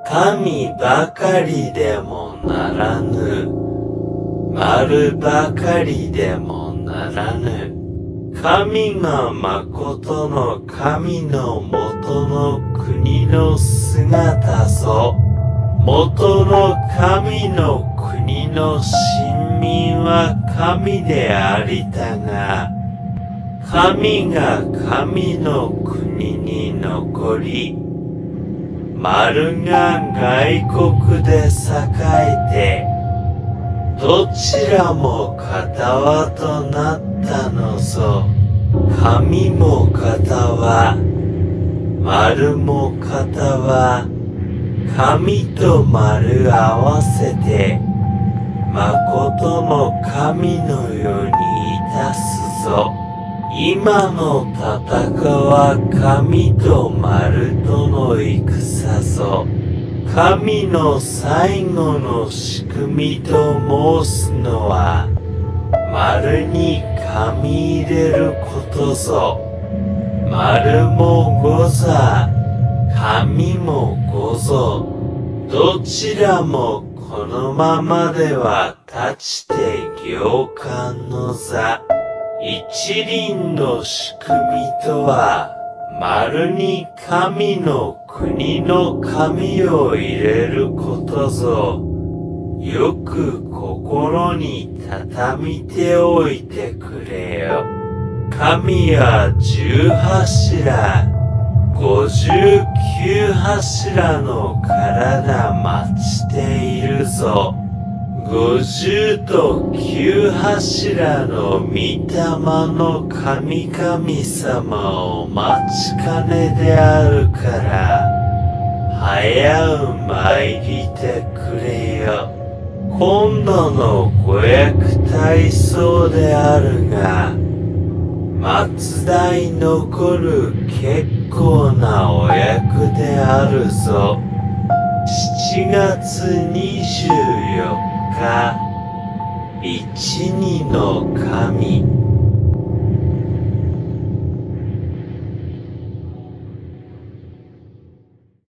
神ばかりでもならぬ。丸ばかりでもならぬ。神が誠の神の元の国の姿ぞ。元の神の国の臣民は神でありたが、神が神の国に残り、丸が外国で栄えて、どちらも片輪となったのぞ。神も片輪、丸も片輪、神と丸合わせて、誠の神の世にいたすぞ。今の戦は神と丸との戦ぞ。神の最後の仕組みと申すのは、丸に神入れることぞ。丸も五座、神も五ぞ。どちらもこのままでは立ちて行間の座。一輪の仕組みとは、丸に神の国の神を入れることぞ。よく心に畳みておいてくれよ。神は10柱、59柱の体待ちているぞ。50と9柱の御霊の神々様を待ちかねであるから、早う参りてくれよ。今度のご役大喪であるが、末代残る結構なお役であるぞ。7月24日、一二の神。